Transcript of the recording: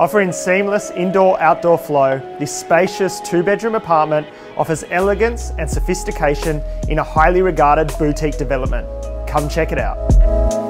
Offering seamless indoor-outdoor flow, this spacious two-bedroom apartment offers elegance and sophistication in a highly regarded boutique development. Come check it out.